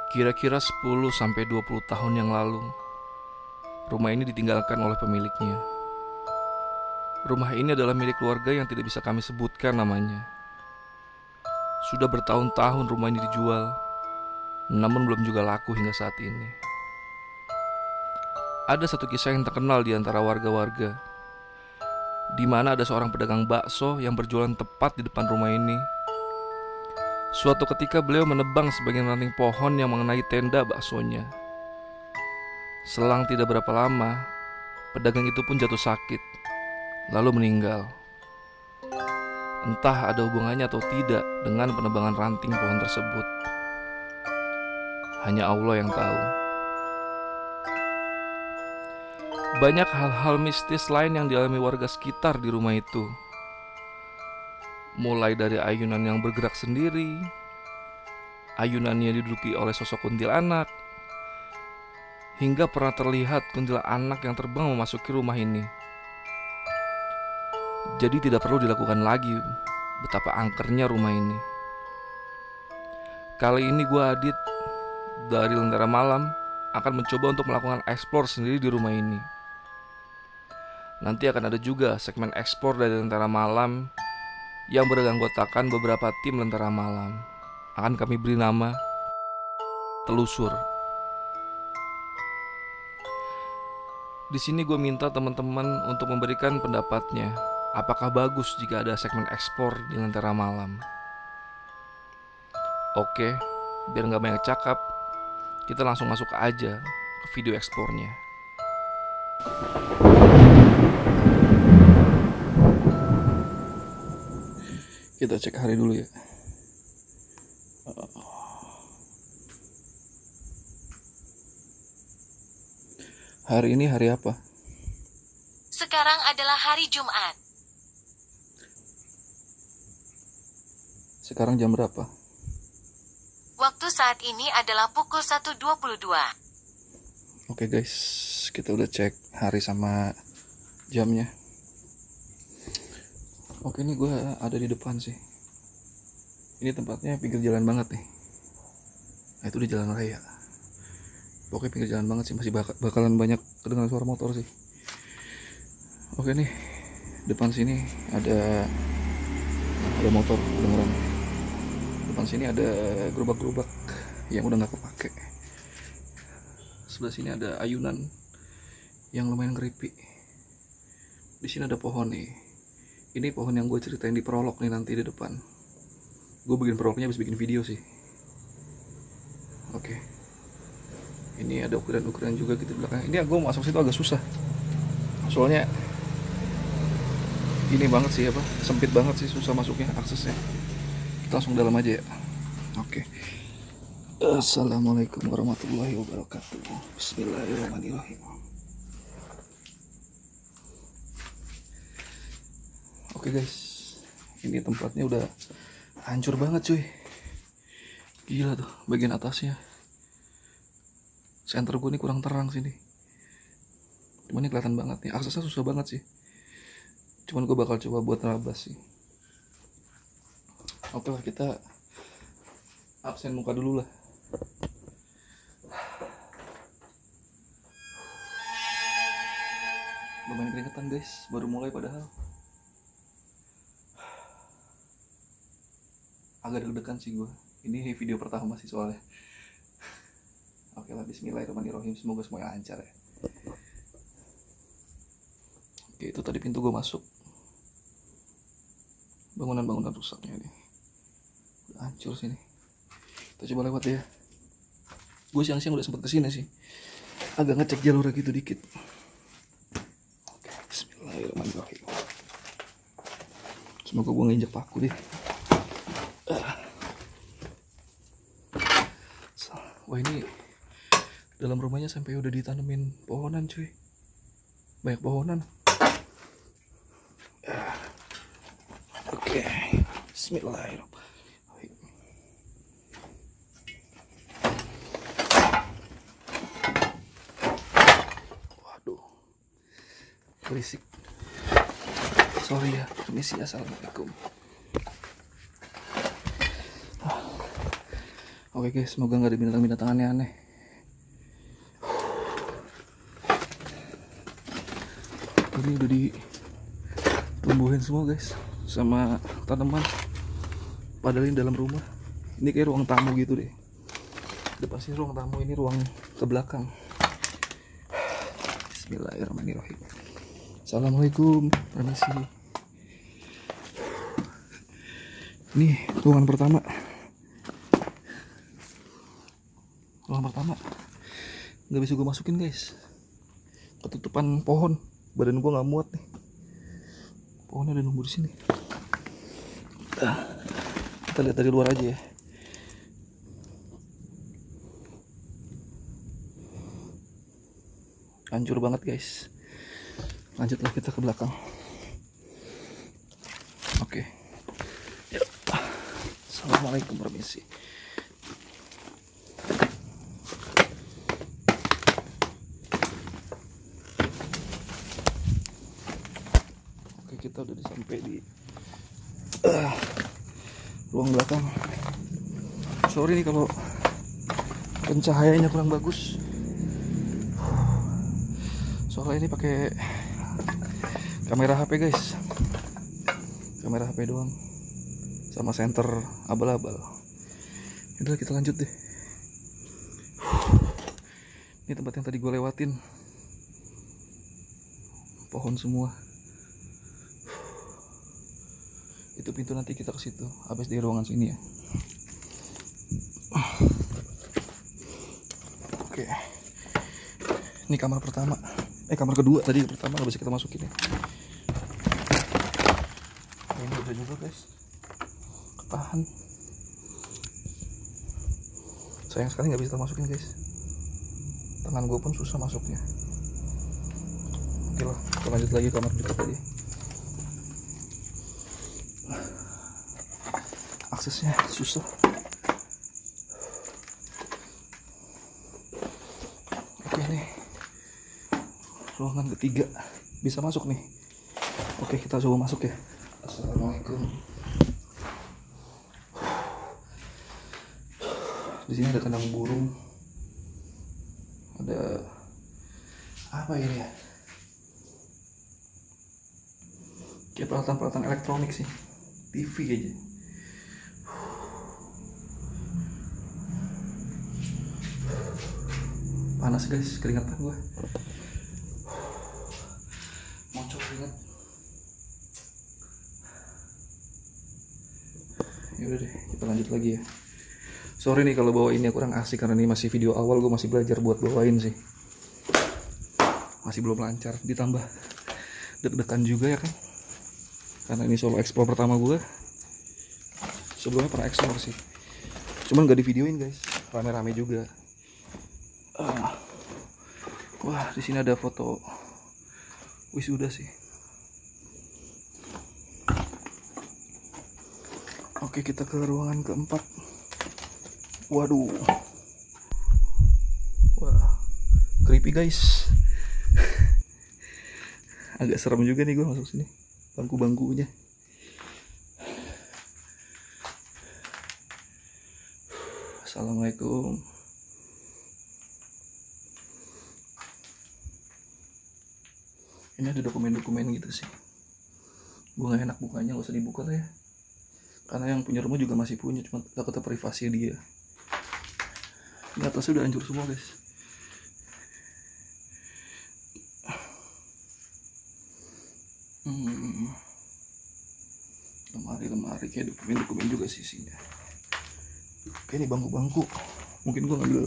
Kira-kira 10-20 tahun yang lalu, rumah ini ditinggalkan oleh pemiliknya. Rumah ini adalah milik keluarga yang tidak bisa kami sebutkan namanya. Sudah bertahun-tahun rumah ini dijual, namun belum juga laku hingga saat ini. Ada satu kisah yang terkenal di antara warga-warga, di mana ada seorang pedagang bakso yang berjualan tepat di depan rumah ini. Suatu ketika beliau menebang sebagian ranting pohon yang mengenai tenda baksonya. Selang tidak berapa lama, pedagang itu pun jatuh sakit, lalu meninggal. Entah ada hubungannya atau tidak dengan penebangan ranting pohon tersebut. Hanya Allah yang tahu. Banyak hal-hal mistis lain yang dialami warga sekitar di rumah itu. Mulai dari ayunan yang bergerak sendiri, ayunannya diduduki oleh sosok kuntilanak, hingga pernah terlihat kuntilanak yang terbang memasuki rumah ini. Jadi tidak perlu dilakukan lagi betapa angkernya rumah ini. Kali ini gue Adit dari Lentera Malam akan mencoba untuk melakukan eksplor sendiri di rumah ini. Nanti akan ada juga segmen eksplor dari Lentera Malam yang beranggotakan beberapa tim Lentera Malam. Akan kami beri nama Telusur. Di sini gue minta teman-teman untuk memberikan pendapatnya. Apakah bagus jika ada segmen eksplor di Lentera Malam? Oke, biar gak banyak cakap, kita langsung masuk aja ke video eksplornya. Kita cek hari dulu ya. Hari ini hari apa? Sekarang adalah hari Jumat. Sekarang jam berapa? Waktu saat ini adalah pukul 1.22. Oke guys, kita udah cek hari sama jamnya. Oke, ini gue ada di depan sih. Ini tempatnya pinggir jalan banget nih. Nah, itu di jalan raya. Pokoknya pinggir jalan banget sih. Masih bakalan banyak kedengaran suara motor sih. Oke nih, depan sini ada motor kedengeran. Depan sini ada gerobak-gerobak yang udah gak kepake. Sebelah sini ada ayunan yang lumayan keripik. Di sini ada pohon nih. Ini pohon yang gue ceritain di prolog nih nanti di depan. Gue bikin prolognya habis bikin video sih. Oke. Ini ada ukuran-ukuran juga gitu di belakang. Ini gue masuk situ agak susah. Soalnya ini banget sih sempit banget sih, susah masuknya, aksesnya. Kita langsung dalam aja ya. Oke. Assalamualaikum warahmatullahi wabarakatuh. Bismillahirrahmanirrahim. Oke guys, ini tempatnya udah hancur banget cuy. Gila tuh bagian atasnya. Center gue ini kurang terang sini. Cuman ini kelihatan banget nih, aksesnya susah banget sih. Cuman gue bakal coba buat nerabas sih. Oke lah, kita absen muka dulu lah. Lumayan keringetan guys, baru mulai padahal. Agak deg-degan sih gue. Ini video pertama sih soalnya. Oke lah, bismillahirrahmanirrahim. Semoga semuanya lancar ya. Oke, itu tadi pintu gue masuk. Bangunan-bangunan rusaknya ini udah hancur sini. Kita coba lewat ya. Gue siang-siang udah sempet kesini sih. Agak ngecek jalurnya gitu dikit. Oke, bismillahirrahmanirrahim. Semoga gue nginjek paku deh. Wah, ini dalam rumahnya sampai udah ditanemin pohonan cuy. Banyak pohonan. Oke, bismillahirrahmanirrahim. Waduh, berisik. Sorry ya, permisi, assalamualaikum. Oke guys, semoga nggak ada binatang-binatang aneh-aneh. Ini udah ditumbuhin semua guys, sama tanaman. Padahal ini dalam rumah. Ini kayak ruang tamu gitu deh. Udah pasti ruang tamu, ini ruang ke belakang. Bismillahirrahmanirrahim. Assalamualaikum, permisi. Ini ruangan pertama. Ruangan pertama nggak bisa gue masukin guys, ketutupan pohon. Badan gue nggak muat nih, pohonnya udah nunggu di sini. Kita lihat dari luar aja ya. Hancur banget guys. Lanjutlah kita ke belakang. Oke. Yuk. Assalamualaikum permisi. Oke, kita udah sampai di ruang belakang. Sorry nih kalau pencahayaannya kurang bagus. Soalnya ini pakai kamera HP guys, kamera HP doang, sama senter abal-abal. Udah kita lanjut deh. Ini tempat yang tadi gue lewatin, pohon semua. Itu pintu, nanti kita ke situ habis di ruangan sini ya. Oke, ini kamar pertama. Kamar kedua, tadi pertama nggak bisa kita masukin ya. Ini udah juga guys, ketahan. Sayang sekali nggak bisa kita masukin guys. Tangan gue pun susah masuknya. Oke lah, kita lanjut lagi kamar berikut tadi. Aksesnya susah. Oke nih, ruangan ketiga, bisa masuk nih. Oke, kita coba masuk ya. Assalamualaikum. Di sini ada kandang burung. Ada apa ini ya? Kayak peralatan-peralatan elektronik sih. TV aja. Panas guys, keringetan gue. Keringet. Yaudah deh, kita lanjut lagi ya. Sorry nih kalau bawa ini kurang asik, karena ini masih video awal, gue masih belajar buat bawain sih. Masih belum lancar, ditambah deg-degan juga ya kan, karena ini solo explore pertama gue. Sebelumnya pernah explore sih, cuman gak di videoin guys, rame-rame juga. Wah, di sini ada foto wisuda sih. Oke, kita ke ruangan keempat. Waduh, wah, creepy guys. Agak serem juga nih gue masuk sini, bangku-bangkunya. Assalamualaikum. Ini ada dokumen-dokumen gitu sih. Gue gak enak bukanya, gak usah dibuka lah ya. Karena yang punya rumah juga masih punya, cuma takutnya privasi dia. Ini atasnya udah hancur semua guys. Lemari kayak dokumen-dokumen juga sih isinya. Oke, ini bangku-bangku. Mungkin gue ngambil.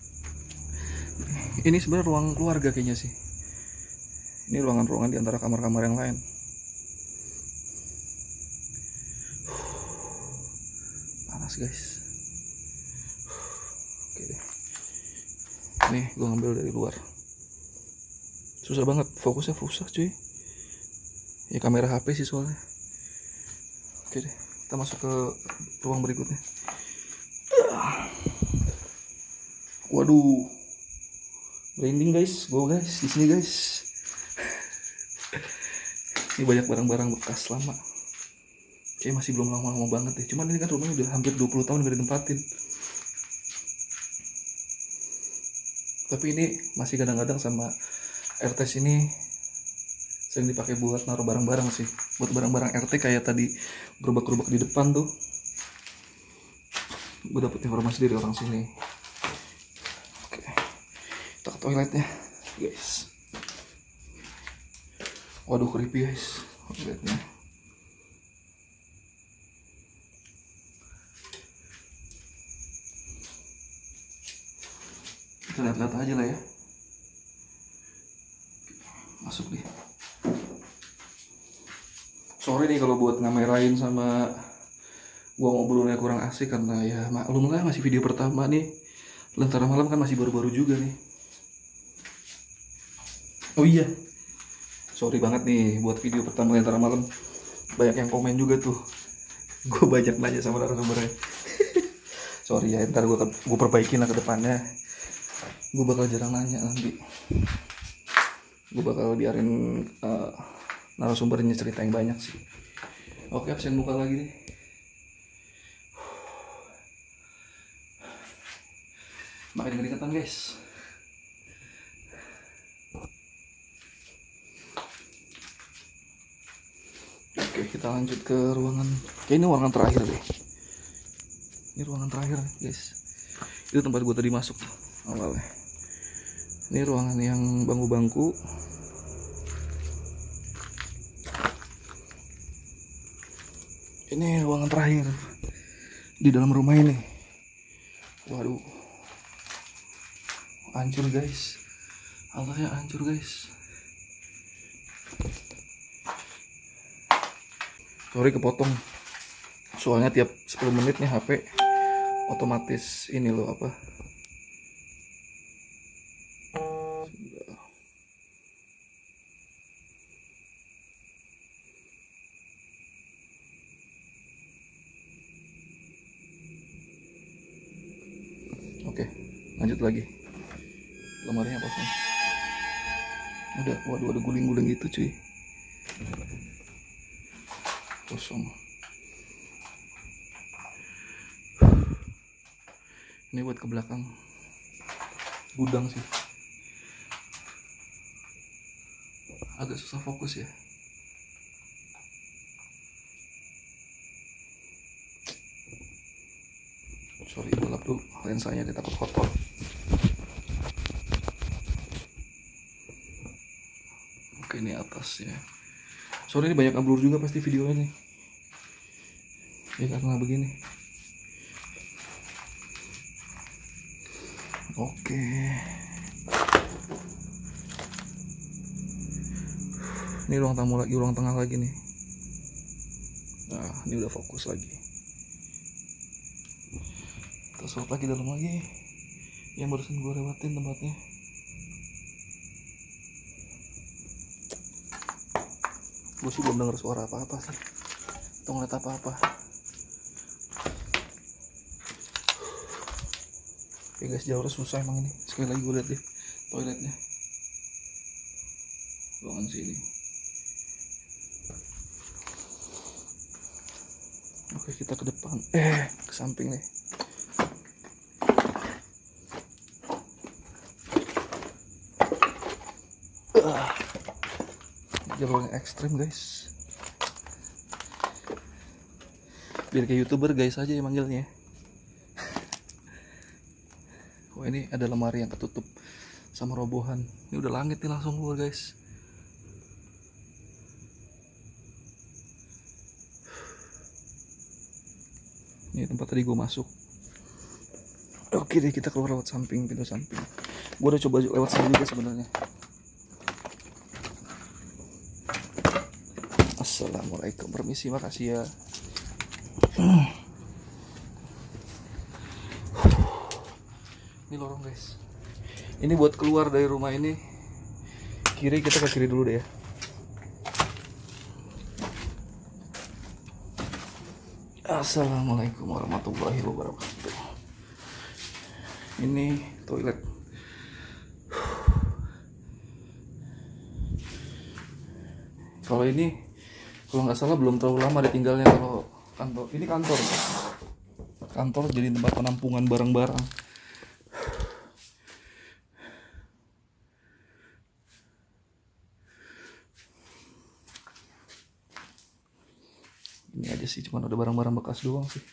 Ini sebenarnya ruang keluarga kayaknya sih. Ini ruangan-ruangan di antara kamar-kamar yang lain. Panas guys. Oke deh. Nih gue ngambil dari luar. Susah banget, fokusnya susah cuy. Ya kamera HP sih soalnya. Oke deh, kita masuk ke ruang berikutnya. Waduh, merinding guys, guys di sini guys. Ini banyak barang-barang bekas lama. Kayak masih belum lama-lama banget deh. Cuman ini kan rumahnya udah hampir 20 tahun gak ditempatin. Tapi ini masih kadang-kadang sama RT ini sering dipakai buat naruh barang-barang sih, buat barang-barang RT kayak tadi gerobak-gerobak di depan tuh. Gue dapet informasi dari orang sini. Oke, kita ke toiletnya guys. Waduh, creepy guys toiletnya. Kita lihat-lihat aja lah ya. Masuk deh. Sorry nih kalau buat ngamerain sama gua ngobrolnya kurang asik, karena ya maklum lah masih video pertama nih. Lentera Malam kan masih baru-baru juga nih. Oh iya, sorry banget nih buat video pertama Lentera Malam. Banyak yang komen juga tuh. Gue banyak nanya sama narasumbernya. Sorry ya, ntar gue perbaikin lah ke depannya. Gue bakal jarang nanya nanti. Gue bakal biarin narasumbernya cerita yang banyak sih. Oke, absen muka lagi nih. Makin keringetan guys. Oke, kita lanjut ke ruangan. Kayak ini ruangan terakhir deh. Ini ruangan terakhir guys. Itu tempat gue tadi masuk awalnya. Ini ruangan yang bangku-bangku. Ini ruangan terakhir di dalam rumah ini. Waduh, hancur guys. Alasnya hancur guys. Sorry kepotong. Soalnya tiap 10 menit nih HP otomatis ini loh apa? Oke, lanjut lagi. Lemarinya kosong. Waduh, ada guling-guling gitu cuy. Kosong. Ini buat ke belakang gudang sih. Agak susah fokus ya. Sorry, gelap tuh lensanya, dia takut kotor. Oke, ini atasnya. Sorry, ini banyak blur juga pasti videonya nih. Ya karena begini. Oke. Ini ruang tamu lagi, ruang tengah lagi nih. Nah, ini udah fokus lagi. Kita slot lagi dalam lagi. Yang barusan gue lewatin tempatnya. Gue sih belum denger suara apa-apa sih. Atau ngeliat apa-apa. Oke guys, jalurnya susah emang ini. Sekali lagi gue lihat deh toiletnya. Ruangan sini. Oke, kita ke depan. Ke samping nih. Jalur yang ekstrim guys. Biar kayak YouTuber guys aja yang manggilnya. Wah, ini ada lemari yang ketutup sama robohan. Ini udah langit nih langsung keluar guys. Ini tempat tadi gue masuk. Oke deh, kita keluar lewat samping, pintu samping. Gue udah coba lewat sini juga sebenarnya. Assalamualaikum, permisi, makasih ya. Ini lorong guys. Ini buat keluar dari rumah ini. Kiri, kita ke kiri dulu deh ya. Assalamualaikum warahmatullahi wabarakatuh. Ini toilet. Kalau ini, kalau nggak salah belum terlalu lama ditinggalnya. Kalau kantor, ini kantor. Kantor jadi tempat penampungan barang-barang. sih, cuman ada barang-barang bekas doang sih.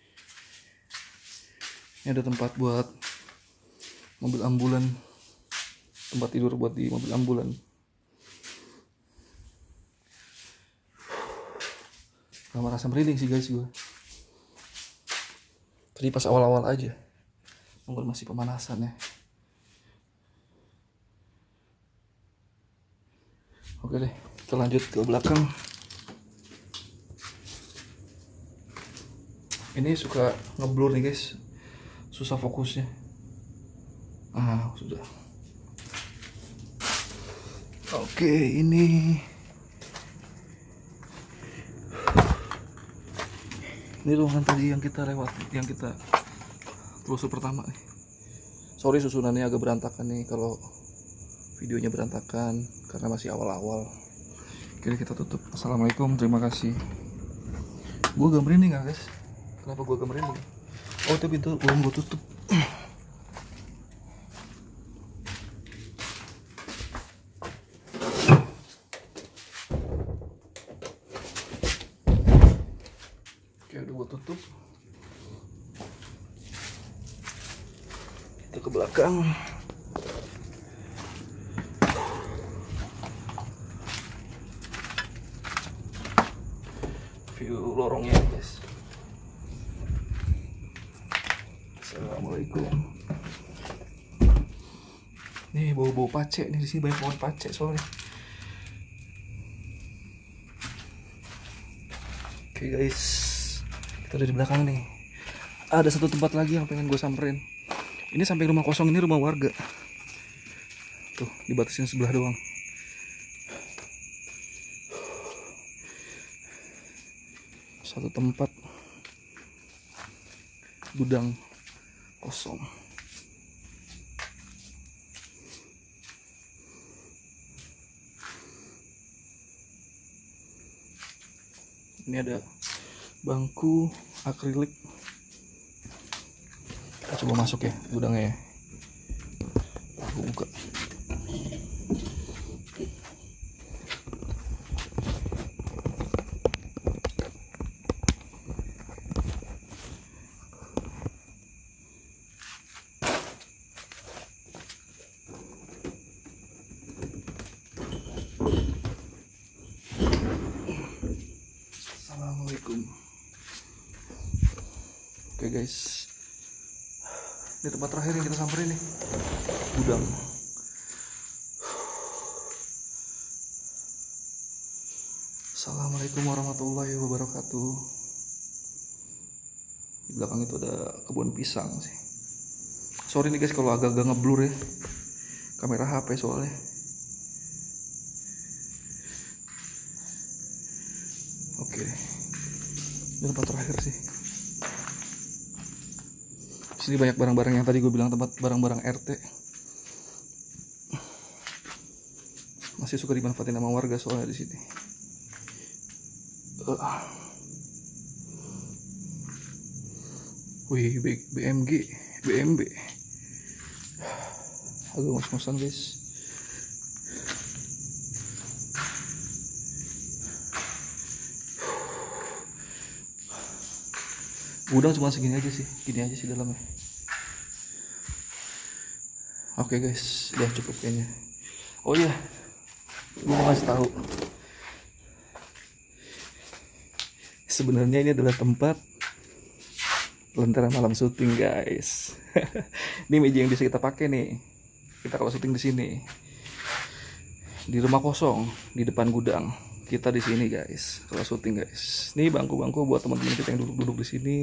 Ini ada tempat buat mobil ambulan, tempat tidur buat di mobil ambulan. Gak merasa merinding sih guys gue. Tadi pas awal-awal aja, mungkin masih pemanasan ya. Oke deh, kita lanjut ke belakang. Ini suka ngeblur nih guys, susah fokusnya. Sudah. Oke, ini ruangan tadi yang kita lewati, yang kita telusur pertama nih. Sorry susunannya agak berantakan nih kalau videonya berantakan karena masih awal-awal. Oke, kita tutup. Assalamualaikum, terima kasih. Gue gak merinding gak guys? Kenapa gue gak merinding? Oh, itu pintu belum gue tutup. Oke, udah gue tutup. Kita ke belakang. View lorongnya guys. Assalamualaikum. Nih bau-bau pacek nih, di sini banyak pohon pacek soalnya. Oke guys, kita ada di belakang nih. Ada satu tempat lagi yang pengen gue samperin. Ini samping rumah kosong, ini rumah warga. Tuh, dibatasin sebelah doang. Satu tempat gudang kosong. Ini ada bangku akrilik. Kita coba masuk ya gudangnya ya. Aku buka. Assalamualaikum. Oke guys, ini tempat terakhir yang kita samperin nih, gudang. Assalamualaikum warahmatullahi wabarakatuh. Di belakang itu ada kebun pisang sih. Sorry nih guys kalau agak-agak ngeblur ya, kamera HP soalnya. Oke, ini tempat terakhir sih. Di sini banyak barang-barang yang tadi gue bilang tempat barang-barang RT. Masih suka dimanfaatin sama warga soalnya di sini. Wih, BMB. Agak ngos-ngosan guys. Gudang cuma segini aja sih, gini aja sih dalamnya. Oke guys, udah cukup kayaknya. Oh iya, gue mau kasih tahu. Sebenarnya ini adalah tempat Lentera malam syuting guys. Ini meja yang bisa kita pakai nih. Kita kalau syuting di sini. Di rumah kosong, di depan gudang. Kita di sini guys, kalau syuting guys. Ini bangku-bangku buat teman-teman kita yang duduk-duduk di sini.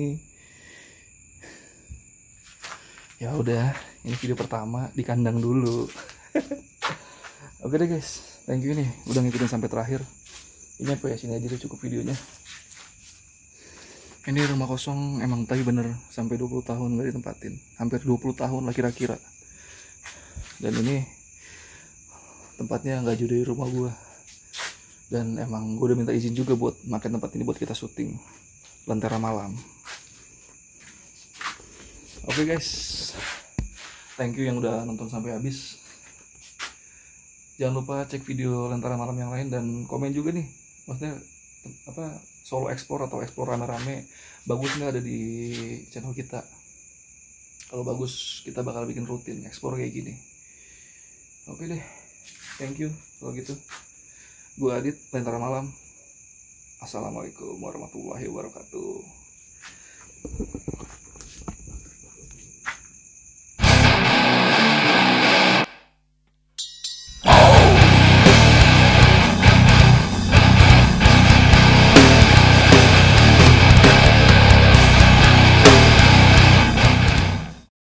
Ya udah, ini video pertama di kandang dulu. Oke deh guys, thank you nih udah ngikutin sampai terakhir. Ini apa ya, sini aja deh cukup videonya. Ini rumah kosong emang tapi bener sampai 20 tahun gak ditempatin. Hampir 20 tahun lah kira-kira. Dan ini tempatnya nggak jauh dari rumah gua. Dan emang gue udah minta izin juga buat makan tempat ini buat kita syuting Lentera malam. Oke guys, thank you yang udah nonton sampai habis. Jangan lupa cek video Lentera malam yang lain dan komen juga nih, maksudnya apa solo explore atau explore rame-rame, bagusnya ada di channel kita. Kalau bagus kita bakal bikin rutin explore kayak gini. Oke deh, thank you kalau gitu. Gue Adit, Lentera Malam. Assalamualaikum warahmatullahi wabarakatuh.